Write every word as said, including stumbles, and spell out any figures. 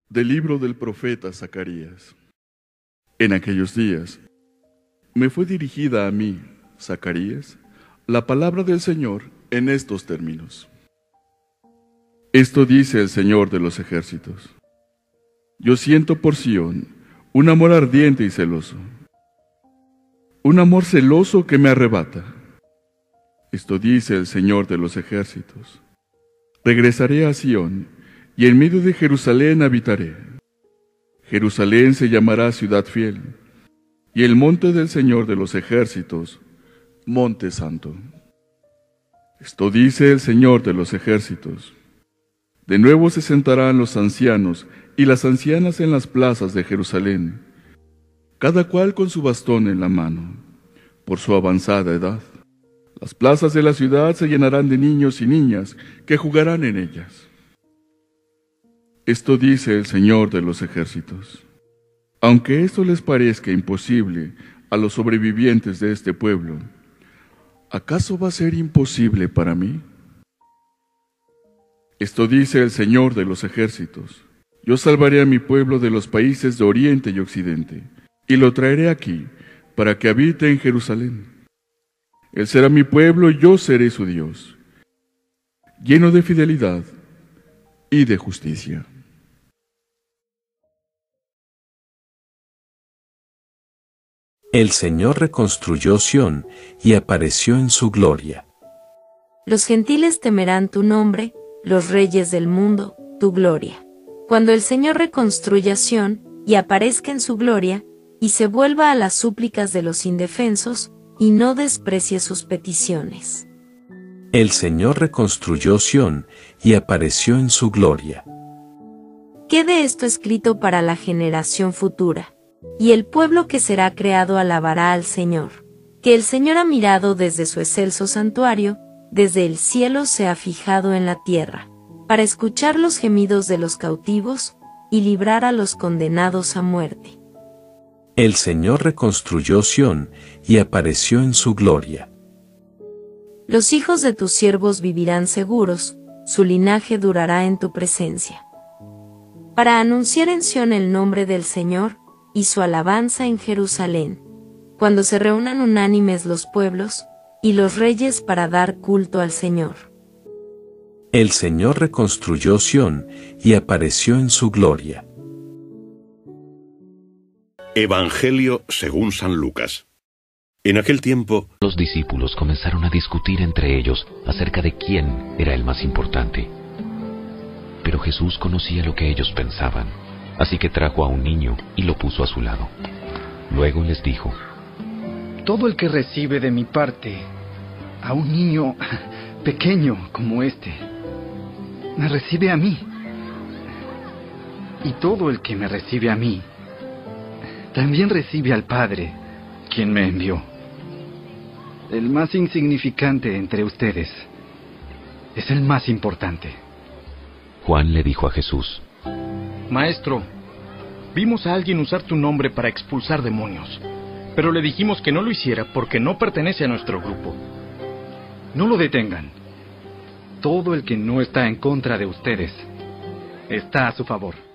Del libro del profeta Zacarías. En aquellos días me fue dirigida a mí, Zacarías, la palabra del Señor en estos términos. Esto dice el Señor de los ejércitos: Yo siento por Sión un amor ardiente y celoso, un amor celoso que me arrebata. Esto dice el Señor de los ejércitos: Regresaré a Sión, y en medio de Jerusalén habitaré. Jerusalén se llamará ciudad fiel, y el monte del Señor de los ejércitos, monte santo. Esto dice el Señor de los ejércitos: De nuevo se sentarán los ancianos y las ancianas en las plazas de Jerusalén, cada cual con su bastón en la mano, por su avanzada edad. Las plazas de la ciudad se llenarán de niños y niñas que jugarán en ellas. Esto dice el Señor de los ejércitos: Aunque esto les parezca imposible a los sobrevivientes de este pueblo, ¿acaso va a ser imposible para mí? Esto dice el Señor de los ejércitos: Yo salvaré a mi pueblo de los países de Oriente y Occidente, y lo traeré aquí, para que habite en Jerusalén. Él será mi pueblo y yo seré su Dios, lleno de fidelidad y de justicia. El Señor reconstruyó Sión y apareció en su gloria. Los gentiles temerán tu nombre, los reyes del mundo, tu gloria. Cuando el Señor reconstruya Sión y aparezca en su gloria, y se vuelva a las súplicas de los indefensos, y no desprecie sus peticiones. El Señor reconstruyó Sión y apareció en su gloria. Quede esto escrito para la generación futura, y el pueblo que será creado alabará al Señor, que el Señor ha mirado desde su excelso santuario, desde el cielo se ha fijado en la tierra, para escuchar los gemidos de los cautivos, y librar a los condenados a muerte. El Señor reconstruyó Sión y apareció en su gloria. Los hijos de tus siervos vivirán seguros, su linaje durará en tu presencia. Para anunciar en Sión el nombre del Señor, y su alabanza en Jerusalén, cuando se reúnan unánimes los pueblos, y los reyes para dar culto al Señor. El Señor reconstruyó Sión y apareció en su gloria. Evangelio según San Lucas. En aquel tiempo, los discípulos comenzaron a discutir entre ellos acerca de quién era el más importante. Pero Jesús conocía lo que ellos pensaban, así que trajo a un niño y lo puso a su lado. Luego les dijo: Todo el que recibe de mi parte a un niño pequeño como este, me recibe a mí. Y todo el que me recibe a mí, también recibe al Padre, quien me envió. El más insignificante entre ustedes es el más importante. Juan le dijo a Jesús: Maestro, vimos a alguien usar tu nombre para expulsar demonios, pero le dijimos que no lo hiciera porque no pertenece a nuestro grupo. No lo detengan. Todo el que no está en contra de ustedes está a su favor.